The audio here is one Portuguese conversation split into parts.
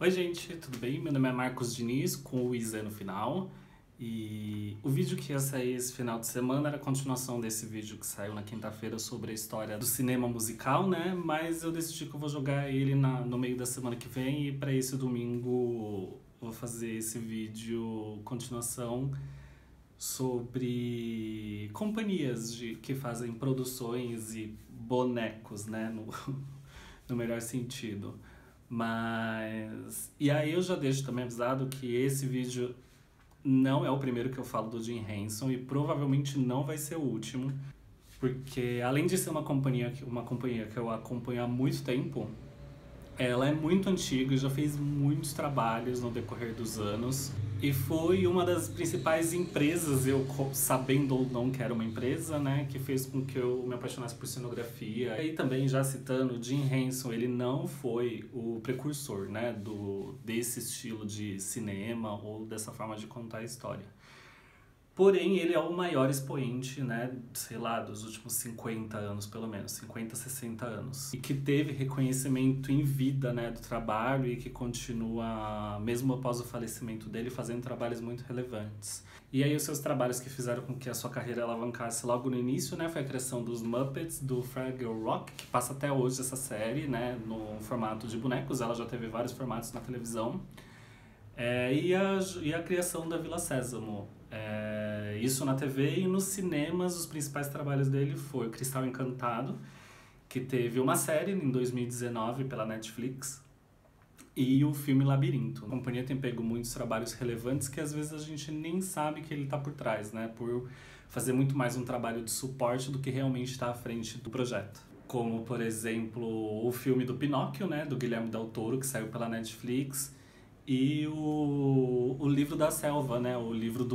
Oi gente, tudo bem? Meu nome é Marcos Diniz, com o Izé no final. E o vídeo que ia sair esse final de semana era a continuação desse vídeo que saiu na quinta-feira sobre a história do cinema musical, né? Mas eu decidi que eu vou jogar ele no meio da semana que vem e para esse domingo eu vou fazer esse vídeo continuação sobre companhias que fazem produções e bonecos, né? No melhor sentido. Mas... E aí eu já deixo também avisado que esse vídeo não é o primeiro que eu falo do Jim Henson e provavelmente não vai ser o último, porque além de ser uma companhia que eu acompanho há muito tempo, ela é muito antiga e já fez muitos trabalhos no decorrer dos anos. E foi uma das principais empresas, eu sabendo ou não que era uma empresa, né, que fez com que eu me apaixonasse por cenografia. E também já citando, Jim Henson, ele não foi o precursor, né, desse estilo de cinema ou dessa forma de contar a história. Porém, ele é o maior expoente, né, sei lá, dos últimos 50 anos, pelo menos, 50, 60 anos. E que teve reconhecimento em vida, né, do trabalho e que continua, mesmo após o falecimento dele, fazendo trabalhos muito relevantes. E aí os seus trabalhos que fizeram com que a sua carreira alavancasse logo no início, né, foi a criação dos Muppets, do Fraggle Rock, que passa até hoje essa série, né, no formato de bonecos, ela já teve vários formatos na televisão. E a criação da Vila Sésamo. Isso na TV e nos cinemas, os principais trabalhos dele foi o Cristal Encantado, que teve uma série em 2019 pela Netflix, e o filme Labirinto. A companhia tem pego muitos trabalhos relevantes que às vezes a gente nem sabe que ele está por trás, né? Por fazer muito mais um trabalho de suporte do que realmente está à frente do projeto. Como, por exemplo, o filme do Pinóquio, né? Do Guilherme Del Toro, que saiu pela Netflix, e o Livro da Selva, né? O Livro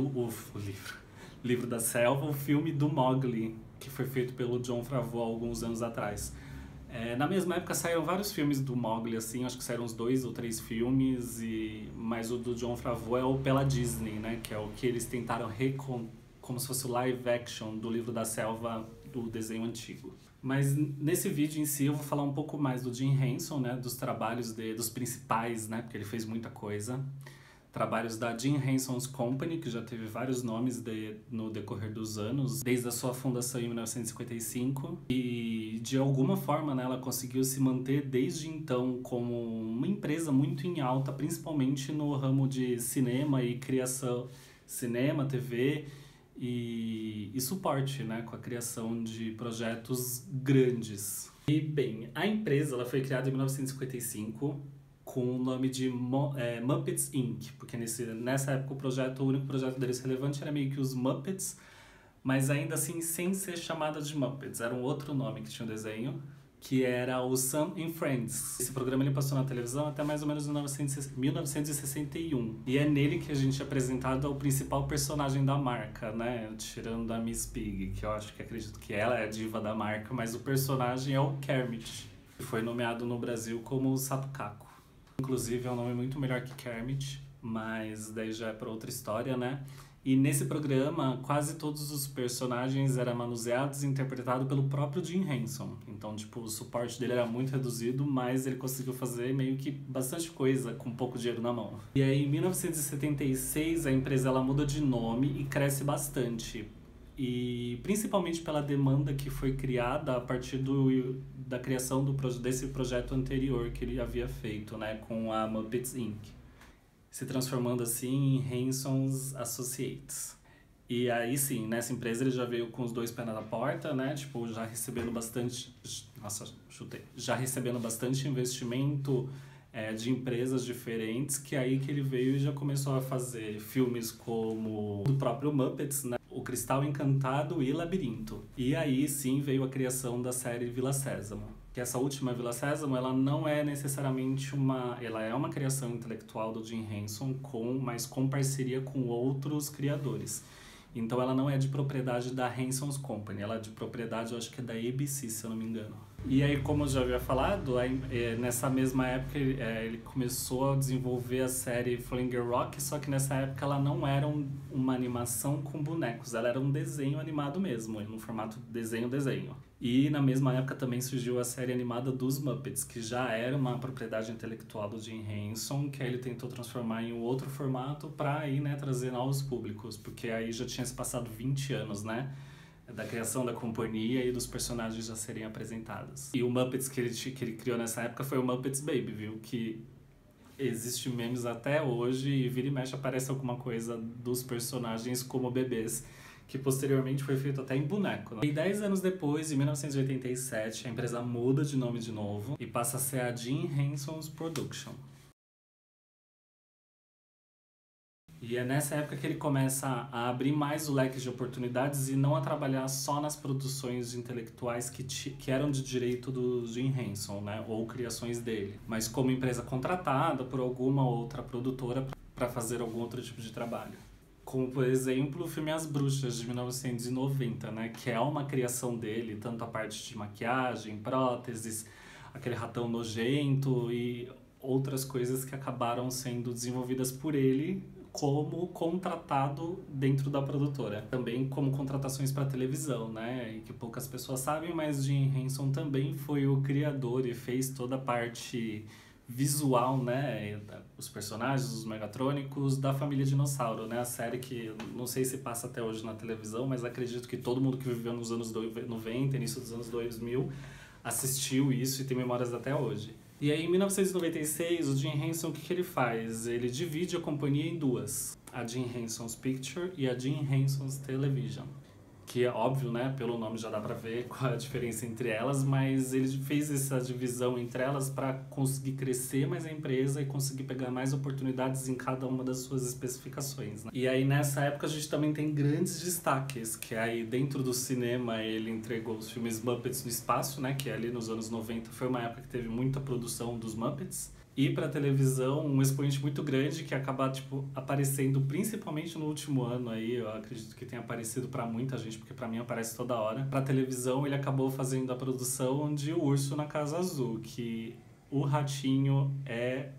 da Selva, o filme do Mowgli, que foi feito pelo Jon Favreau alguns anos atrás. Na mesma época saíram vários filmes do Mowgli, assim, acho que saíram uns 2 ou 3 filmes, mas o do Jon Favreau é o pela Disney, né? Que é o que eles tentaram como se fosse o live action do Livro da Selva do desenho antigo. Mas nesse vídeo em si eu vou falar um pouco mais do Jim Henson, né, dos trabalhos dos principais, né, porque ele fez muita coisa. Trabalhos da Jim Henson's Company, que já teve vários nomes no decorrer dos anos, desde a sua fundação em 1955. E de alguma forma, né, ela conseguiu se manter desde então como uma empresa muito em alta, principalmente no ramo de cinema e criação, cinema, TV e suporte, né, com a criação de projetos grandes. E bem, a empresa ela foi criada em 1955 com o nome de Muppets Inc., porque nessa época o único projeto deles relevante era meio que os Muppets, mas ainda assim sem ser chamada de Muppets, era um outro nome que tinha um desenho, que era o Sam and Friends. Esse programa ele passou na televisão até mais ou menos em 1961. E é nele que a gente é apresentado ao principal personagem da marca, né? Tirando a Miss Piggy, que eu acredito que ela é a diva da marca, mas o personagem é o Kermit, que foi nomeado no Brasil como o Sapo Caco. Inclusive é um nome muito melhor que Kermit, mas daí já é para outra história, né? E nesse programa, quase todos os personagens eram manuseados e interpretados pelo próprio Jim Henson. Então, tipo, o suporte dele era muito reduzido, mas ele conseguiu fazer meio que bastante coisa com pouco dinheiro na mão. E aí, em 1976, a empresa ela muda de nome e cresce bastante. E principalmente pela demanda que foi criada a partir da criação desse projeto anterior que ele havia feito, né, com a Muppets Inc., se transformando assim em Henson's Associates. E aí sim, nessa empresa ele já veio com os 2 pés na porta, né? Tipo, já recebendo bastante... Nossa, chutei. Já recebendo bastante investimento de empresas diferentes, que aí que ele veio e já começou a fazer filmes como o próprio Muppets, né? O Cristal Encantado e Labirinto. E aí sim veio a criação da série Vila Sésamo. Que essa última Vila Sésamo, ela não é necessariamente ela é uma criação intelectual do Jim Henson, mas com parceria com outros criadores. Então ela não é de propriedade da Henson's Company, ela é de propriedade, eu acho que é da ABC, se eu não me engano. E aí, como eu já havia falado, nessa mesma época ele começou a desenvolver a série Fraggle Rock, só que nessa época ela não era uma animação com bonecos, ela era um desenho animado mesmo, no formato desenho. E na mesma época também surgiu a série animada dos Muppets, que já era uma propriedade intelectual do Jim Henson, que aí ele tentou transformar em um outro formato para aí, né, trazer novos públicos, porque aí já tinha se passado 20 anos, né, da criação da companhia e dos personagens já serem apresentados. E o Muppets que ele criou nessa época foi o Muppets Baby, viu? Que existe memes até hoje e vira e mexe aparece alguma coisa dos personagens como bebês, que posteriormente foi feito até em boneco, né? E 10 anos depois, em 1987, a empresa muda de nome de novo e passa a ser a Jim Henson's Production. E é nessa época que ele começa a abrir mais o leque de oportunidades e não a trabalhar só nas produções intelectuais que eram de direito do Jim Henson, né? Ou criações dele, mas como empresa contratada por alguma outra produtora para fazer algum outro tipo de trabalho. Como, por exemplo, o filme As Bruxas, de 1990, né? Que é uma criação dele, tanto a parte de maquiagem, próteses, aquele ratão nojento e outras coisas que acabaram sendo desenvolvidas por ele como contratado dentro da produtora. Também como contratações para televisão, né? E que poucas pessoas sabem, mas Jim Henson também foi o criador e fez toda a parte visual, né? Os personagens, os megatrônicos da família Dinossauro, né? A série que não sei se passa até hoje na televisão, mas acredito que todo mundo que viveu nos anos 90, início dos anos 2000, assistiu isso e tem memórias até hoje. E aí, em 1996, o Jim Henson, o que ele faz? Ele divide a companhia em duas. A Jim Henson's Picture e a Jim Henson's Television. Que é óbvio, né? Pelo nome já dá pra ver qual é a diferença entre elas, mas ele fez essa divisão entre elas para conseguir crescer mais a empresa e conseguir pegar mais oportunidades em cada uma das suas especificações, né? E aí, nessa época, a gente também tem grandes destaques, que aí dentro do cinema ele entregou os filmes Muppets no Espaço, né? Que ali nos anos 90 foi uma época que teve muita produção dos Muppets. E para televisão, um expoente muito grande que acaba aparecendo principalmente no último ano aí, eu acredito que tenha aparecido para muita gente, porque para mim aparece toda hora. Para televisão, ele acabou fazendo a produção de O Urso na Casa Azul, que o Ratinho é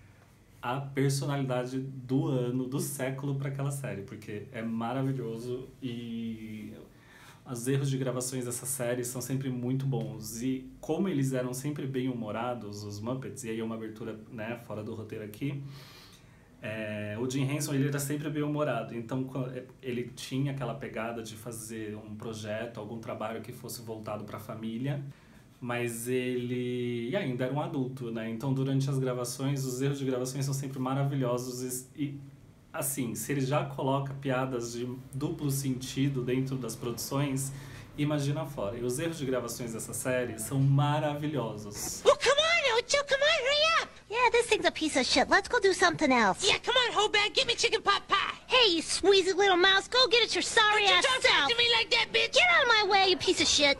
a personalidade do ano, do século para aquela série, porque é maravilhoso e os erros de gravações dessa série são sempre muito bons. E como eles eram sempre bem humorados, os Muppets, e aí é uma abertura, né, fora do roteiro aqui, o Jim Henson ele era sempre bem humorado. Então ele tinha aquela pegada de fazer um projeto, algum trabalho que fosse voltado para a família, mas ele ainda era um adulto, né? Então durante as gravações, os erros de gravações são sempre maravilhosos e assim, se ele já coloca piadas de duplo sentido dentro das produções, imagina fora. E os erros de gravações dessa série são maravilhosos. Well, come on, Ocho, come on, hurry up! Yeah, this thing's a piece of shit. Let's go do something else. Yeah, come on, Hobag, give me chicken pot pie! Hey, you squeezy little mouse, go get it your sorry Don't you ass talk back self. to me like that, bitch! Get out of my way, you piece of shit.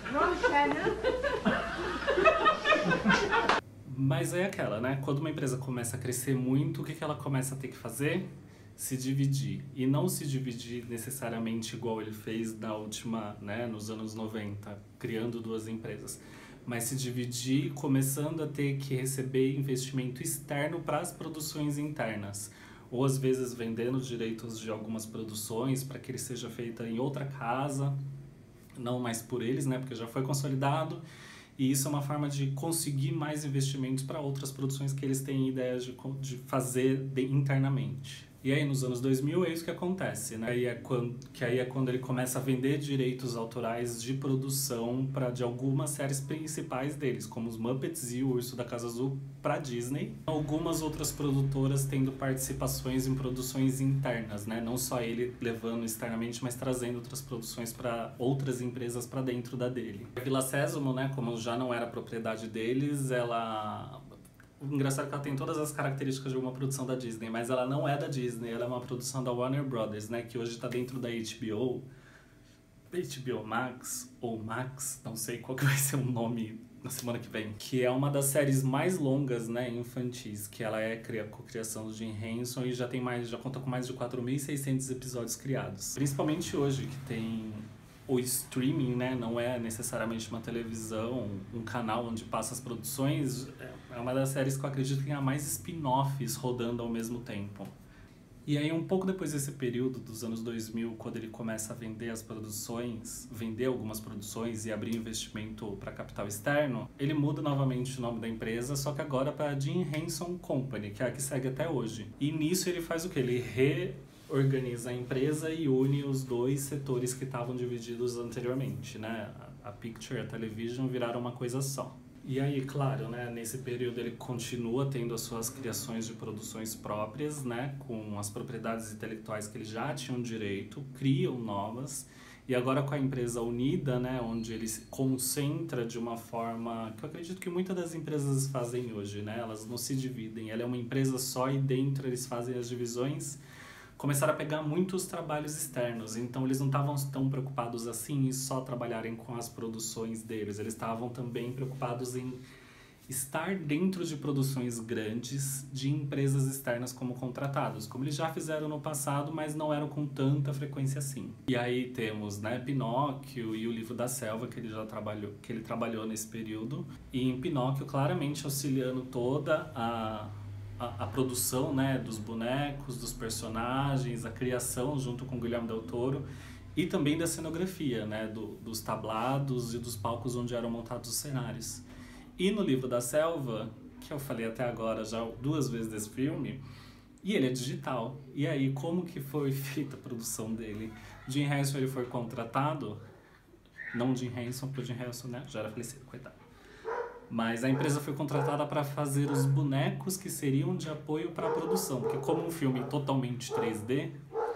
Mas é aquela, né? Quando uma empresa começa a crescer muito, o que ela começa a ter que fazer? Se dividir. E não se dividir necessariamente igual ele fez na última, né, nos anos 90, criando duas empresas. Mas se dividir começando a ter que receber investimento externo para as produções internas. Ou às vezes vendendo direitos de algumas produções para que ele seja feita em outra casa, não mais por eles, né, porque já foi consolidado. E isso é uma forma de conseguir mais investimentos para outras produções que eles têm ideias de fazer internamente. E aí, nos anos 2000, é isso que acontece, né? Aí é quando ele começa a vender direitos autorais de produção de algumas séries principais deles, como os Muppets e o Urso da Casa Azul, para Disney. Algumas outras produtoras tendo participações em produções internas, né? Não só ele levando externamente, mas trazendo outras produções para outras empresas para dentro da dele. A Vila Sésamo, né? Como já não era propriedade deles, O engraçado é que ela tem todas as características de uma produção da Disney, mas ela não é da Disney, ela é uma produção da Warner Brothers, né? Que hoje está dentro da HBO Max, ou Max, não sei qual que vai ser o nome na semana que vem. Que é uma das séries mais longas, né, infantis, que ela é co-criação do Jim Henson e já conta com mais de 4.600 episódios criados. Principalmente hoje, que tem o streaming, né, não é necessariamente uma televisão, um canal onde passa as produções, é uma das séries que eu acredito que tenha mais spin-offs rodando ao mesmo tempo. E aí, um pouco depois desse período, dos anos 2000, quando ele começa a vender as produções, vender algumas produções e abrir investimento para capital externo, ele muda novamente o nome da empresa, só que agora para Jim Henson Company, que é a que segue até hoje. E nisso ele faz o quê? Ele reorganiza a empresa e une os dois setores que estavam divididos anteriormente, né? A Picture e a Television viraram uma coisa só. E aí, claro, né, nesse período ele continua tendo as suas criações de produções próprias, né, com as propriedades intelectuais que ele já tinha direito, criam novas, e agora com a empresa unida, né, onde ele se concentra de uma forma que eu acredito que muitas das empresas fazem hoje, né, elas não se dividem, ela é uma empresa só e dentro eles fazem as divisões, começaram a pegar muitos trabalhos externos, então eles não estavam tão preocupados assim em só trabalharem com as produções deles, eles estavam também preocupados em estar dentro de produções grandes de empresas externas como contratados, como eles já fizeram no passado, mas não eram com tanta frequência assim. E aí temos, né, Pinóquio e o Livro da Selva que ele trabalhou nesse período, e em Pinóquio claramente auxiliando toda a produção, né, dos bonecos, dos personagens, a criação junto com Guilherme Del Toro e também da cenografia, né, dos tablados e dos palcos onde eram montados os cenários. E no Livro da Selva, que eu falei até agora já 2 vezes desse filme, e ele é digital. E aí, como que foi feita a produção dele? Jim Henson ele foi contratado, não Jim Henson, porque o Jim Henson, né, já era falecido, coitado. Mas a empresa foi contratada para fazer os bonecos que seriam de apoio para a produção, porque como um filme totalmente 3D,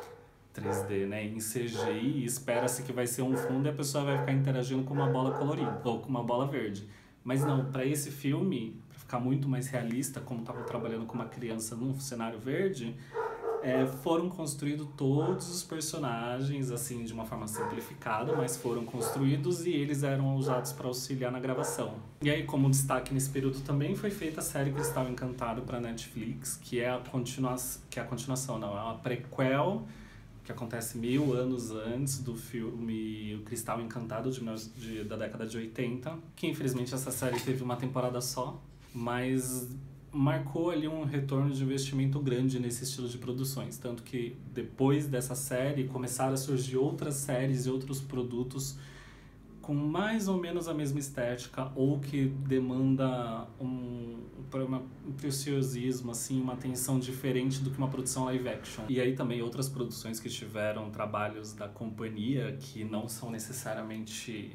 né, em CGI, espera-se que vai ser um fundo e a pessoa vai ficar interagindo com uma bola colorida ou com uma bola verde. Mas não, para esse filme, para ficar muito mais realista, como estava trabalhando com uma criança num cenário verde, foram construídos todos os personagens, assim, de uma forma simplificada, mas foram construídos e eles eram usados para auxiliar na gravação. E aí, como destaque nesse período também, foi feita a série Cristal Encantado para Netflix, que é a continuação, não, é uma prequel, que acontece 1000 anos antes do filme O Cristal Encantado, da década de 80, que infelizmente essa série teve uma temporada só, mas marcou ali um retorno de investimento grande nesse estilo de produções, tanto que depois dessa série começaram a surgir outras séries e outros produtos com mais ou menos a mesma estética ou que demanda um preciosismo, assim, uma atenção diferente do que uma produção live action. E aí também outras produções que tiveram trabalhos da companhia que não são necessariamente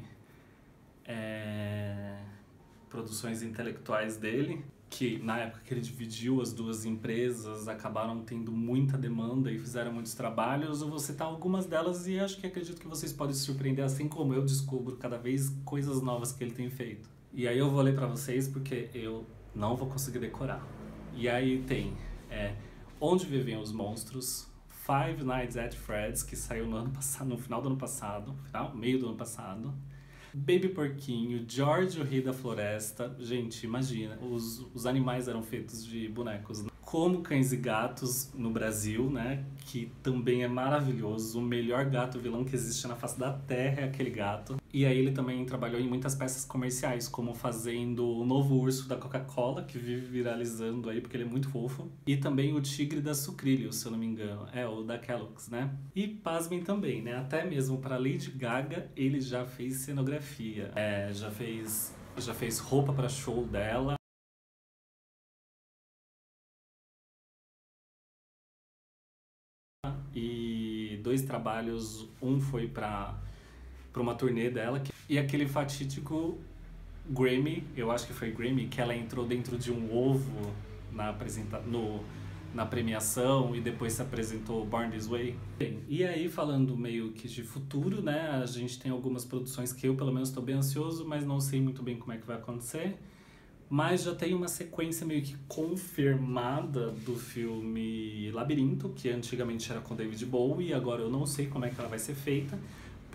produções intelectuais dele, que na época que ele dividiu as 2 empresas acabaram tendo muita demanda e fizeram muitos trabalhos. Eu vou citar algumas delas e acredito que vocês podem se surpreender, assim como eu descubro cada vez coisas novas que ele tem feito. E aí eu vou ler pra vocês porque eu não vou conseguir decorar. E aí tem Onde Vivem os Monstros, Five Nights at Freddy's, que saiu no final do ano passado, meio do ano passado, Baby Porquinho, George o Rei da Floresta. Gente, imagina, os animais eram feitos de bonecos, né? Como Cães e Gatos no Brasil, né? Que também é maravilhoso. O melhor gato vilão que existe na face da terra é aquele gato. E aí ele também trabalhou em muitas peças comerciais, como fazendo o novo urso da Coca-Cola, que vive viralizando aí porque ele é muito fofo. E também o Tigre da Sucrilhos, se eu não me engano. O da Kellogg's, né? E pasmem também, né? Até mesmo para Lady Gaga ele já fez cenografia. Já fez roupa para show dela. E 2 trabalhos, um foi para uma turnê dela, e aquele fatídico Grammy, eu acho que foi Grammy, que ela entrou dentro de um ovo na premiação e depois se apresentou Born This Way. Bem, e aí falando meio que de futuro, né, a gente tem algumas produções que eu pelo menos estou bem ansioso, mas não sei muito bem como é que vai acontecer. Mas já tem uma sequência meio que confirmada do filme Labirinto, que antigamente era com David Bowie, e agora eu não sei como é que ela vai ser feita,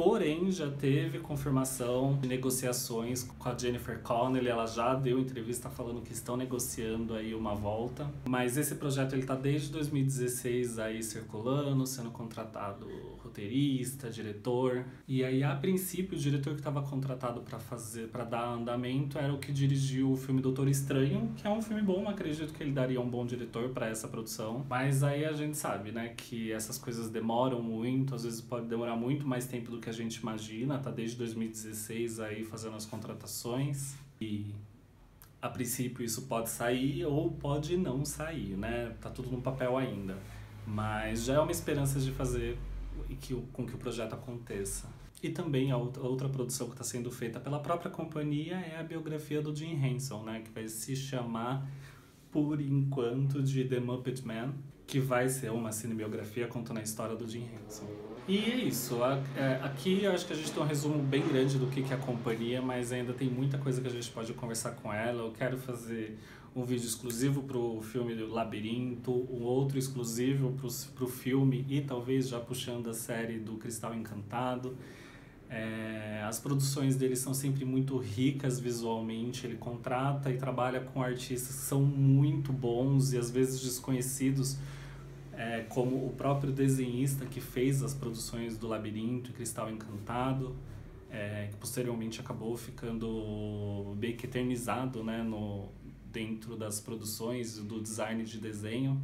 Porém, já teve confirmação de negociações com a Jennifer Connelly. Ela já deu entrevista falando que estão negociando aí uma volta. Mas esse projeto ele tá desde 2016 aí circulando, sendo contratado roteirista, diretor. E aí, a princípio, o diretor que estava contratado para dar andamento era o que dirigiu o filme Doutor Estranho, que é um filme bom, acredito que ele daria um bom diretor para essa produção. Mas aí a gente sabe, né, que essas coisas demoram muito, às vezes pode demorar muito mais tempo do que a gente imagina. Tá desde 2016 aí fazendo as contratações e a princípio isso pode sair ou pode não sair, né? Tá tudo no papel ainda, mas já é uma esperança de fazer com que o projeto aconteça. E também a outra produção que está sendo feita pela própria companhia é a biografia do Jim Henson, né? Que vai se chamar, por enquanto, de The Muppet Man, que vai ser uma cinebiografia contando a história do Jim Henson. E é isso. Aqui eu acho que a gente tem um resumo bem grande do que é a companhia, mas ainda tem muita coisa que a gente pode conversar com ela. Eu quero fazer um vídeo exclusivo pro filme do Labirinto, um outro exclusivo pro filme e talvez já puxando a série do Cristal Encantado. As produções dele são sempre muito ricas visualmente. Ele contrata e trabalha com artistas que são muito bons e às vezes desconhecidos, como o próprio desenhista que fez as produções do Labirinto e Cristal Encantado, que posteriormente acabou ficando bem que eternizado, né, dentro das produções do design de desenho.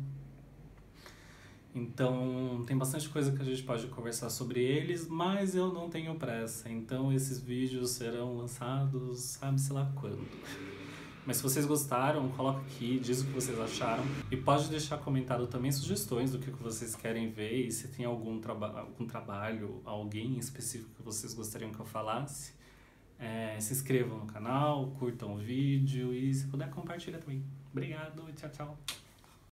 Então tem bastante coisa que a gente pode conversar sobre eles, mas eu não tenho pressa, então esses vídeos serão lançados sabe-se lá quando. Mas se vocês gostaram, coloca aqui, diz o que vocês acharam. E pode deixar comentado também sugestões do que vocês querem ver. E se tem algum trabalho, alguém específico que vocês gostariam que eu falasse. Se inscrevam no canal, curtam o vídeo e se puder compartilha também. Obrigado e tchau, tchau.